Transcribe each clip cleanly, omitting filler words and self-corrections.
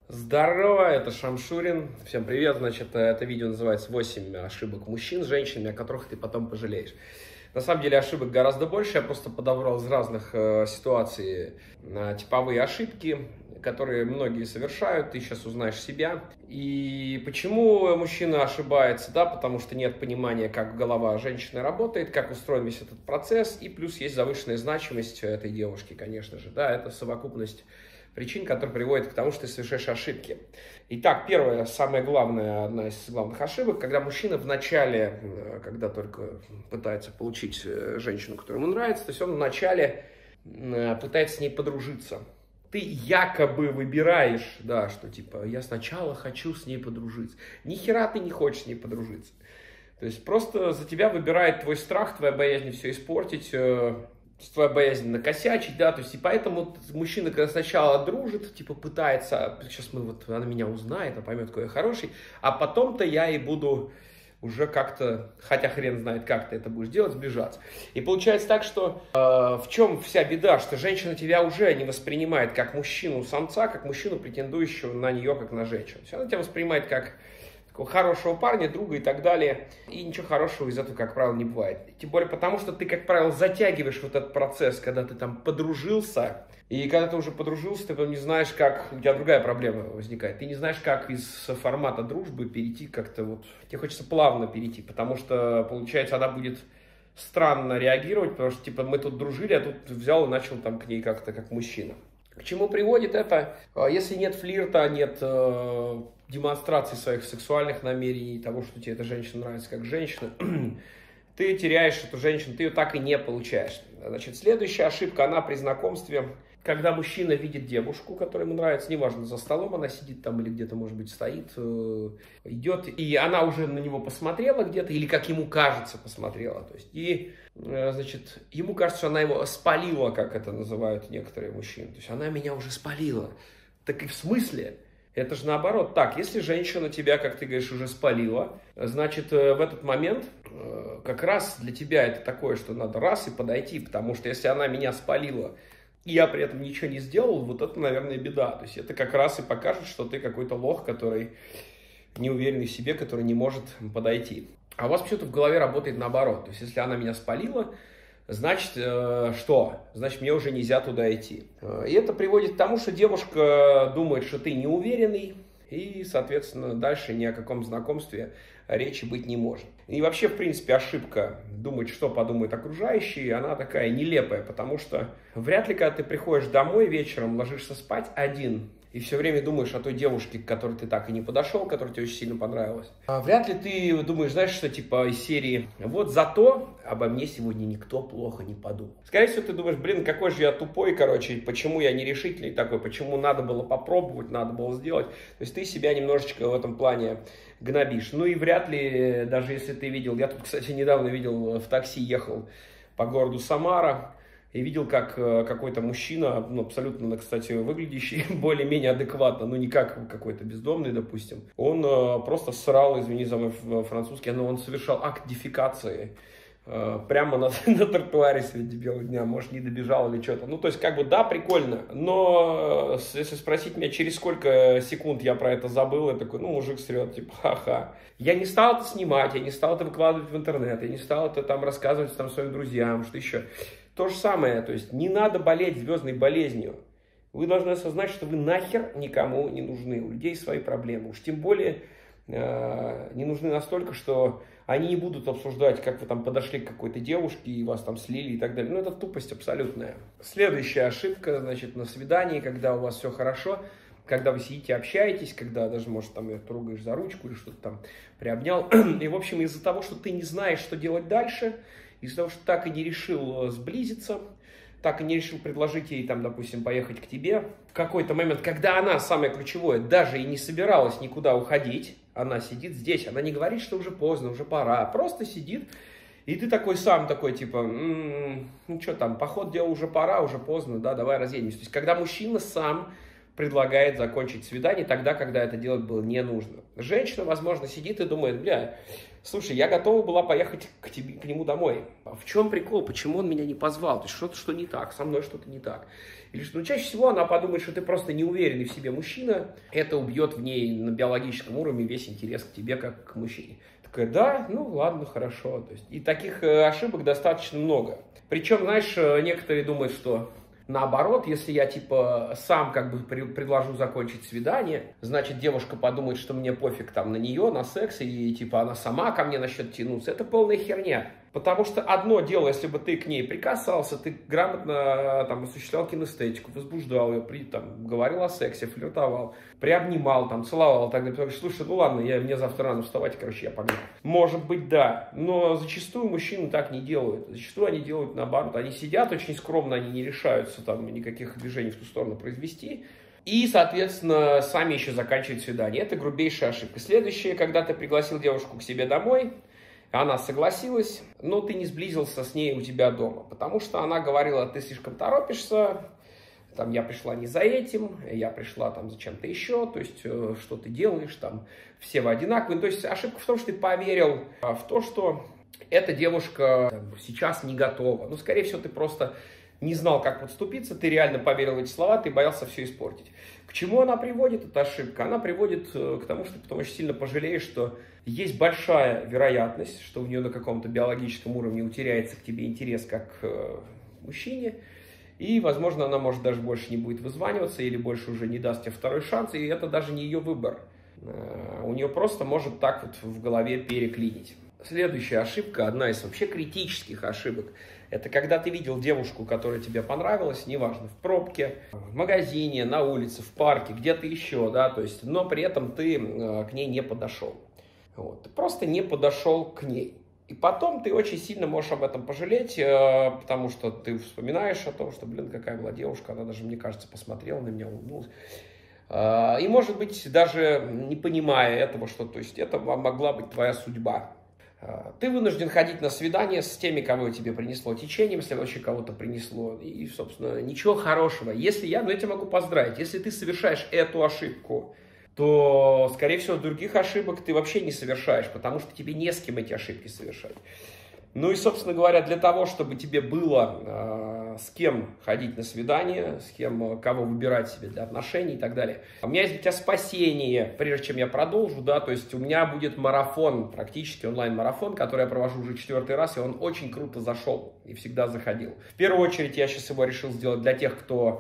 Здорово, это Шамшурин. Всем привет. Значит, это видео называется «8 ошибок мужчин с женщинами, о которых ты потом пожалеешь». На самом деле ошибок гораздо больше. Я просто подобрал из разных ситуаций типовые ошибки, которые многие совершают. Ты сейчас узнаешь себя. И почему мужчина ошибается? Да, потому что нет понимания, как голова женщины работает, как устроен весь этот процесс. И плюс есть завышенная значимость этой девушки, конечно же. Да, это совокупность причин, которые приводят к тому, что ты совершаешь ошибки. Итак, первая, самая главная, одна из главных ошибок, когда мужчина в начале, когда только пытается получить женщину, которая ему нравится, то есть он вначале пытается с ней подружиться. Ты якобы выбираешь, да, что типа я сначала хочу с ней подружиться. Ни хера ты не хочешь с ней подружиться. То есть просто за тебя выбирает твой страх, твоя боязнь все испортить, твоя боязнь накосячить, да, то есть и поэтому мужчина, когда сначала дружит, типа пытается, сейчас она меня узнает, она поймет, какой я хороший, а потом-то я и буду уже как-то, хотя хрен знает, как ты это будешь делать, сближаться. И получается так, что в чем вся беда, что женщина тебя уже не воспринимает как мужчину-самца, как мужчину, претендующего на нее, как на женщину. То есть она тебя воспринимает как хорошего парня, друга и так далее. И ничего хорошего из этого, как правило, не бывает. Тем более потому, что ты, как правило, затягиваешь вот этот процесс, когда ты там подружился. И когда ты уже подружился, ты потом не знаешь, как... У тебя другая проблема возникает. Ты не знаешь, как из формата дружбы перейти как-то вот... Тебе хочется плавно перейти, потому что, получается, она будет странно реагировать, потому что, типа, мы тут дружили, а тут взял и начал там к ней как-то как мужчина. К чему приводит это? Если нет флирта, нет демонстрации своих сексуальных намерений, того, что тебе эта женщина нравится как женщина, ты теряешь эту женщину, ты ее так и не получаешь. Значит, следующая ошибка, она при знакомстве, когда мужчина видит девушку, которая ему нравится, неважно, за столом она сидит там или где-то, может быть, стоит, идет, и она уже на него посмотрела где-то, или, как ему кажется, посмотрела, то есть, и, значит, ему кажется, что она его спалила, как это называют некоторые мужчины, то есть, она меня уже спалила. Так и в смысле? Это же наоборот. Так, если женщина тебя, как ты говоришь, уже спалила, значит, в этот момент как раз для тебя это такое, что надо раз и подойти, потому что если она меня спалила, и я при этом ничего не сделал, вот это, наверное, беда. То есть это как раз и покажет, что ты какой-то лох, который не уверенный в себе, который не может подойти. А у вас почему-то в голове работает наоборот. То есть если она меня спалила, значит, что? Значит, мне уже нельзя туда идти. И это приводит к тому, что девушка думает, что ты неуверенный, и, соответственно, дальше ни о каком знакомстве речи быть не может. И вообще, в принципе, ошибка думать, что подумают окружающие, она такая нелепая, потому что вряд ли, когда ты приходишь домой вечером, ложишься спать один, и все время думаешь о той девушке, к которой ты так и не подошел, которая тебе очень сильно понравилась. Вряд ли ты думаешь, знаешь, что типа из серии «Вот зато обо мне сегодня никто плохо не подумал». Скорее всего, ты думаешь, блин, какой же я тупой, короче, почему я нерешительный такой, почему надо было попробовать, надо было сделать. То есть ты себя немножечко в этом плане гнобишь. Ну и вряд ли, даже если ты видел, я тут, кстати, недавно видел, в такси ехал по городу Самара, и видел, как какой-то мужчина, ну, абсолютно, кстати, выглядящий более-менее адекватно, ну, не как какой-то бездомный, допустим, он просто извини за мой французский, но он совершал акт дефекации прямо на тротуаре среди бела дня, может, не добежал или что-то. Ну, то есть, как бы, да, прикольно, но если спросить меня, через сколько секунд я про это забыл, я такой, ну, мужик срет, типа, ха-ха. Я не стал это снимать, я не стал это выкладывать в интернет, я не стал это там рассказывать там своим друзьям, что еще. То же самое, то есть не надо болеть звездной болезнью. Вы должны осознать, что вы нахер никому не нужны. У людей свои проблемы. Уж тем более не нужны настолько, что они не будут обсуждать, как вы там подошли к какой-то девушке и вас там слили и так далее. Ну, это тупость абсолютная. Следующая ошибка, значит, на свидании, когда у вас все хорошо, когда вы сидите, общаетесь, когда даже, может, там ее трогаешь за ручку или что-то там приобнял. И, в общем, из-за того, что ты не знаешь, что делать дальше, из-за того, что так и не решил сблизиться, так и не решил предложить ей, там, допустим, поехать к тебе, в какой-то момент, когда она, самое ключевое, даже и не собиралась никуда уходить, она сидит здесь, она не говорит, что уже поздно, уже пора, просто сидит, и ты такой сам, такой, типа, ну что там, поход делал, уже пора, уже поздно, да, давай разъедемся. То есть, когда мужчина сам предлагает закончить свидание тогда, когда это делать было не нужно. Женщина, возможно, сидит и думает, бля, слушай, я готова была поехать к нему домой. А в чем прикол? Почему он меня не позвал? То есть что-то, что не так, со мной что-то не так. Или что, чаще всего она подумает, что ты просто неуверенный в себе мужчина. Это убьет в ней на биологическом уровне весь интерес к тебе, как к мужчине. Такая, да, ну ладно, хорошо. То есть, и таких ошибок достаточно много. Причем, знаешь, некоторые думают, что наоборот, если я типа сам как бы предложу закончить свидание, значит девушка подумает, что мне пофиг там на нее, на секс, и типа она сама ко мне начнет тянуться. Это полная херня. Потому что одно дело, если бы ты к ней прикасался, ты грамотно там осуществлял кинестетику, возбуждал ее, там, говорил о сексе, флиртовал, приобнимал, там, целовал, так далее. Слушай, ну ладно, мне завтра рано вставать, короче, я погнал. Может быть, да, но зачастую мужчины так не делают. Зачастую они делают наоборот. Они сидят очень скромно, они не решаются там никаких движений в ту сторону произвести. И, соответственно, сами еще заканчивают свидание. Это грубейшая ошибка. Следующее, когда ты пригласил девушку к себе домой, она согласилась, но ты не сблизился с ней у тебя дома, потому что она говорила, ты слишком торопишься, там, я пришла не за этим, я пришла там за чем-то еще, то есть, что ты делаешь, там, все вы одинаковые. То есть, ошибка в том, что ты поверил в то, что эта девушка сейчас не готова. Ну, скорее всего, ты просто не знал, как подступиться, ты реально поверил в эти слова, ты боялся все испортить. К чему она приводит, эта ошибка? Она приводит к тому, что ты потом очень сильно пожалеешь, что есть большая вероятность, что у нее на каком-то биологическом уровне утеряется к тебе интерес как к мужчине, и, возможно, она, может, даже больше не будет вызваниваться или больше уже не даст тебе второй шанс, и это даже не ее выбор. У нее просто может так вот в голове переклинить. Следующая ошибка, одна из вообще критических ошибок, это когда ты видел девушку, которая тебе понравилась, неважно, в пробке, в магазине, на улице, в парке, где-то еще, да, то есть, но при этом ты к ней не подошел. Вот, ты просто не подошел к ней. И потом ты очень сильно можешь об этом пожалеть, потому что ты вспоминаешь о том, что, блин, какая была девушка, она даже, мне кажется, посмотрела на меня, улыбнулась. И, может быть, даже не понимая этого, что, то есть, это могла быть твоя судьба. Ты вынужден ходить на свидание с теми, кого тебе принесло течением, если вообще кого-то принесло. И, собственно, ничего хорошего. Если я тебя могу поздравить, если ты совершаешь эту ошибку, то, скорее всего, других ошибок ты вообще не совершаешь, потому что тебе не с кем эти ошибки совершать. Ну и, собственно говоря, для того, чтобы тебе было с кем ходить на свидание, с кем, кого выбирать себе для отношений и так далее. У меня есть для тебя спасение, прежде чем я продолжу, да, то есть у меня будет марафон, практически онлайн-марафон, который я провожу уже 4-й раз, и он очень круто зашел и всегда заходил. В первую очередь я сейчас его решил сделать для тех, кто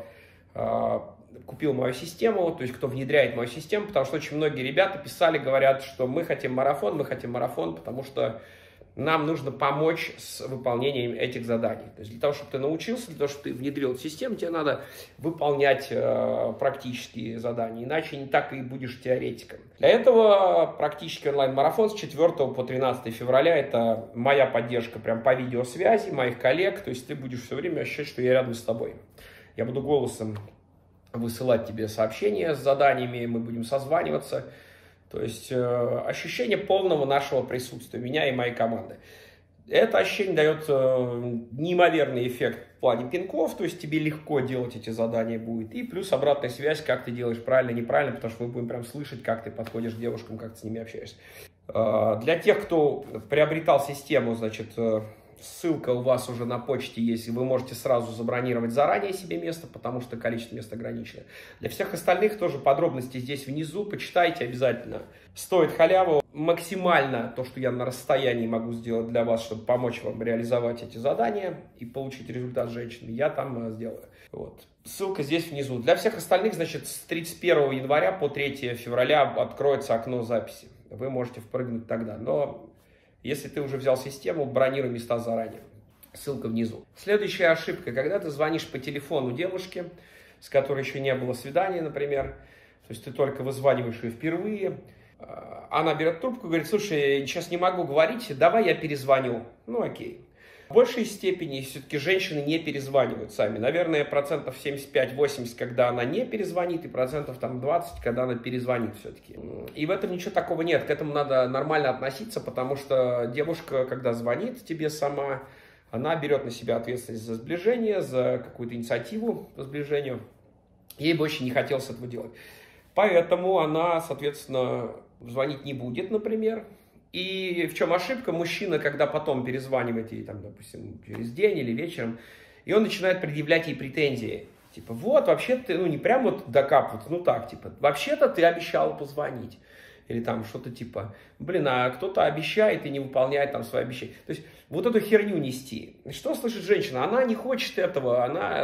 купил мою систему, то есть кто внедряет мою систему, потому что очень многие ребята писали, говорят, что мы хотим марафон, потому что нам нужно помочь с выполнением этих заданий. То есть для того, чтобы ты научился, для того, чтобы ты внедрил эту систему, тебе надо выполнять практические задания, иначе не так и будешь теоретиком. Для этого практически онлайн-марафон с 4 по 13 февраля, это моя поддержка прям по видеосвязи, моих коллег, то есть ты будешь все время ощущать, что я рядом с тобой. Я буду голосом высылать тебе сообщения с заданиями, мы будем созваниваться. То есть ощущение полного нашего присутствия, меня и моей команды. Это ощущение дает неимоверный эффект в плане пинков, то есть тебе легко делать эти задания будет. И плюс обратная связь, как ты делаешь правильно, неправильно, потому что мы будем прям слышать, как ты подходишь к девушкам, как ты с ними общаешься. Для тех, кто приобретал систему, значит, ссылка у вас уже на почте есть, и вы можете сразу забронировать заранее себе место, потому что количество мест ограничено. Для всех остальных тоже подробности здесь внизу, почитайте обязательно. Стоит халяву. Максимально то, что я на расстоянии могу сделать для вас, чтобы помочь вам реализовать эти задания и получить результат с женщинами, я там сделаю. Вот. Ссылка здесь внизу. Для всех остальных, значит, с 31 января по 3 февраля откроется окно записи. Вы можете впрыгнуть тогда, но если ты уже взял систему, бронируй места заранее. Ссылка внизу. Следующая ошибка. Когда ты звонишь по телефону девушке, с которой еще не было свидания, например, то есть ты только вызваниваешь ее впервые, она берет трубку и говорит, слушай, я сейчас не могу говорить, давай я перезвоню. Ну окей. В большей степени все-таки женщины не перезванивают сами. Наверное, 75-80%, когда она не перезвонит, и 20%, когда она перезвонит все-таки. И в этом ничего такого нет. К этому надо нормально относиться, потому что девушка, когда звонит тебе сама, она берет на себя ответственность за сближение, за какую-то инициативу по сближению. ей бы очень не хотелось этого делать. Поэтому она, соответственно, звонить не будет, например. И в чем ошибка? Мужчина, когда потом перезванивает ей, там, допустим, через день или вечером, и он начинает предъявлять ей претензии. Типа, вот, вообще ты, ну, не прям вот докапываться, ну так, типа, вообще-то ты обещала позвонить. Или там что-то типа, блин, а кто-то обещает и не выполняет там свои обещания. То есть вот эту херню нести. Что слышит женщина? Она не хочет этого,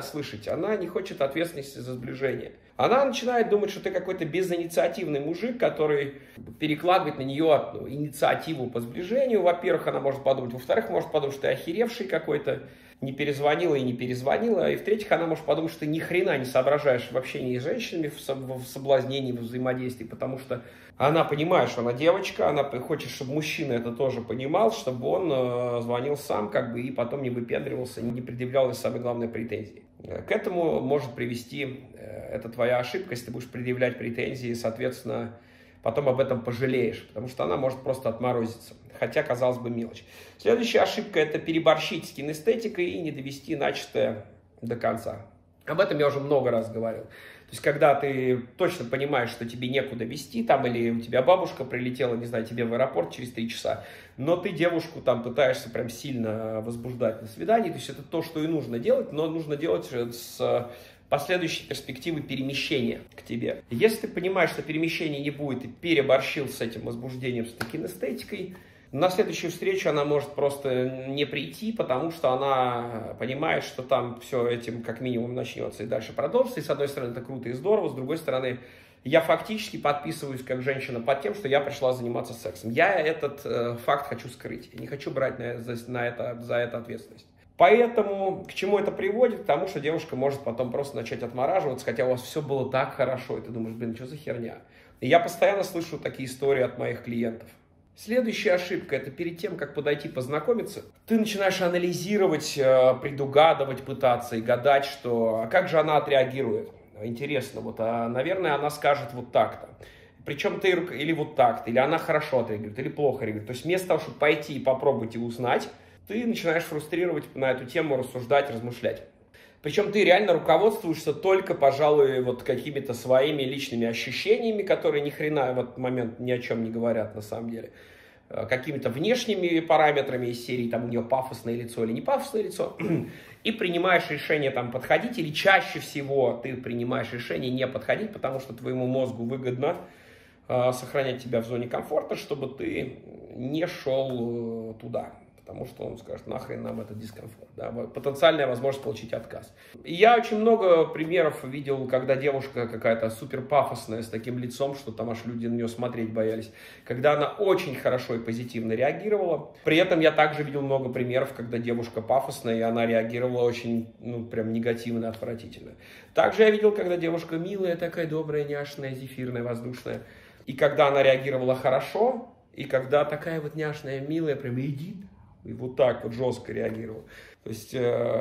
она не хочет ответственности за сближение. Она начинает думать, что ты какой-то безинициативный мужик, который перекладывает на нее инициативу по сближению. Во-первых, она может подумать. Во-вторых, может подумать, что ты охеревший какой-то, не перезвонила и не перезвонила. И в-третьих, она может подумать, что ты ни хрена не соображаешь в общении с женщинами, в соблазнении, в взаимодействии, потому что она понимает, что она девочка, она хочет, чтобы мужчина это тоже понимал, чтобы он звонил сам, как бы, и потом не выпендривался, не предъявлял самые главные претензии. К этому может привести это твоя ошибка, если ты будешь предъявлять претензии, соответственно, потом об этом пожалеешь, потому что она может просто отморозиться. Хотя, казалось бы, мелочь. Следующая ошибка – это переборщить с кинестетикой и не довести начатое до конца. Об этом я уже много раз говорил. То есть, когда ты точно понимаешь, что тебе некуда везти, там, или у тебя бабушка прилетела, не знаю, тебе в аэропорт через 3 часа, но ты девушку там пытаешься прям сильно возбуждать на свидании, то есть это то, что и нужно делать, но нужно делать с последующей перспективы перемещения к тебе. Если ты понимаешь, что перемещения не будет, и переборщил с этим возбуждением, с кинестетикой, на следующую встречу она может просто не прийти, потому что она понимает, что там все этим как минимум начнется и дальше продолжится. И с одной стороны это круто и здорово, с другой стороны я фактически подписываюсь как женщина под тем, что я пришла заниматься сексом. Я этот факт хочу скрыть, я не хочу брать за это ответственность. Поэтому к чему это приводит? К тому, что девушка может потом просто начать отмораживаться, хотя у вас все было так хорошо, и ты думаешь, блин, что за херня? И я постоянно слышу такие истории от моих клиентов. Следующая ошибка – это перед тем, как подойти познакомиться, ты начинаешь анализировать, предугадывать, пытаться и гадать, что а как же она отреагирует. Интересно, вот, наверное, она скажет вот так-то. Причем ты или вот так-то, или она хорошо отреагирует, или плохо реагирует. То есть вместо того, чтобы пойти и попробовать и узнать, ты начинаешь фрустрировать на эту тему, рассуждать, размышлять. Причем ты реально руководствуешься только, пожалуй, вот какими-то своими личными ощущениями, которые ни хрена в этот момент ни о чем не говорят на самом деле. Какими-то внешними параметрами из серии, там у нее пафосное лицо или не пафосное лицо, и принимаешь решение там подходить, или чаще всего ты принимаешь решение не подходить, потому что твоему мозгу выгодно сохранять тебя в зоне комфорта, чтобы ты не шел туда. Потому что он скажет, нахрен нам этот дискомфорт, да? Потенциальная возможность получить отказ. И я очень много примеров видел, когда девушка какая-то супер пафосная, с таким лицом, что там аж люди на нее смотреть боялись, когда она очень хорошо и позитивно реагировала. При этом я также видел много примеров, когда девушка пафосная, и она реагировала очень, ну, прям негативно, отвратительно. Также я видел, когда девушка милая, такая добрая, няшная, зефирная, воздушная, и когда она реагировала хорошо, и когда такая вот няшная, милая, прям иди, и вот так вот жестко реагировал. То есть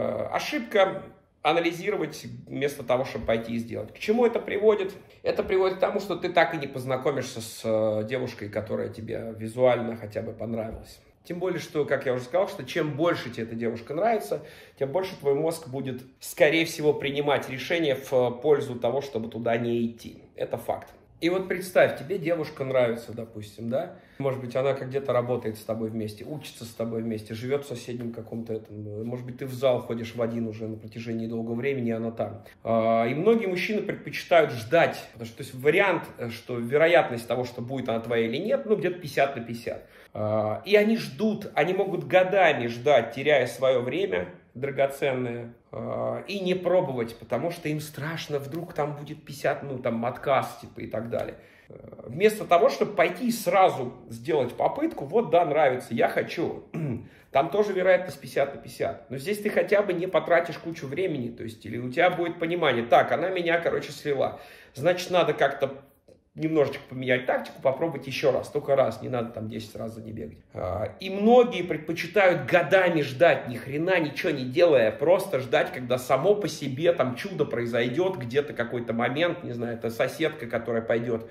ошибка анализировать вместо того, чтобы пойти и сделать. К чему это приводит? Это приводит к тому, что ты так и не познакомишься с девушкой, которая тебе визуально хотя бы понравилась. Тем более, что, как я уже сказал, что чем больше тебе эта девушка нравится, тем больше твой мозг будет, скорее всего, принимать решение в пользу того, чтобы туда не идти. Это факт. И вот представь, тебе девушка нравится, допустим, да? Может быть, она где-то работает с тобой вместе, учится с тобой вместе, живет в соседнем каком-то этом. Может быть, ты в зал ходишь в один уже на протяжении долгого времени, и она там. И многие мужчины предпочитают ждать. Потому что, то есть, вариант, что вероятность того, что будет она твоя или нет, ну, где-то 50 на 50. И они ждут, они могут годами ждать, теряя свое время драгоценное, и не пробовать, потому что им страшно, вдруг там будет 50, ну там отказ, типа, и так далее. Вместо того, чтобы пойти и сразу сделать попытку, вот да, нравится, я хочу, там тоже вероятность 50 на 50. Но здесь ты хотя бы не потратишь кучу времени, то есть, или у тебя будет понимание, так, она меня, короче, слила, значит, надо как-то немножечко поменять тактику, попробовать еще раз, только раз, не надо там 10 раз за ней бегать. И многие предпочитают годами ждать, ни хрена ничего не делая, просто ждать, когда само по себе там чудо произойдет, где-то какой-то момент, не знаю, это соседка, которая пойдет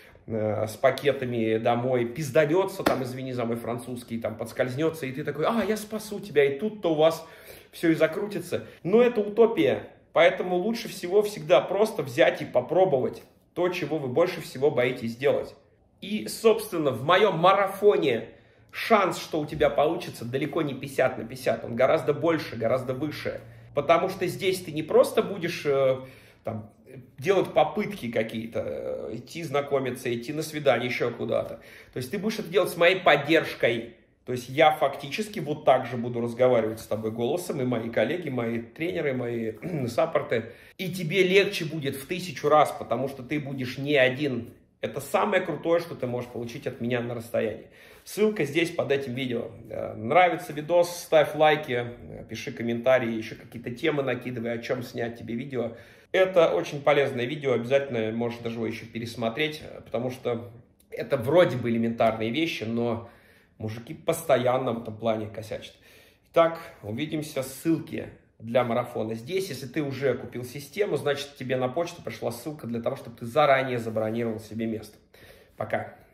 с пакетами домой, пизданется, там, извини за мой французский, там, подскользнется, и ты такой, я спасу тебя, и тут-то у вас все и закрутится. Но это утопия. Поэтому лучше всего всегда просто взять и попробовать то, чего вы больше всего боитесь делать. И, собственно, в моем марафоне шанс, что у тебя получится, далеко не 50 на 50. Он гораздо больше, гораздо выше. Потому что здесь ты не просто будешь там, делать попытки какие-то, идти знакомиться, идти на свидание, еще куда-то. То есть ты будешь это делать с моей поддержкой. То есть я фактически вот так же буду разговаривать с тобой голосом, и мои коллеги, мои тренеры, мои саппорты. И тебе легче будет в 1000 раз, потому что ты будешь не один. Это самое крутое, что ты можешь получить от меня на расстоянии. Ссылка здесь под этим видео. Нравится видос, ставь лайки, пиши комментарии, еще какие-то темы накидывай, о чем снять тебе видео. Это очень полезное видео, обязательно можешь даже его еще пересмотреть, потому что это вроде бы элементарные вещи, но мужики постоянно в этом плане косячат. Итак, увидимся. Ссылки для марафона здесь. Если ты уже купил систему, значит тебе на почту пришла ссылка для того, чтобы ты заранее забронировал себе место. Пока.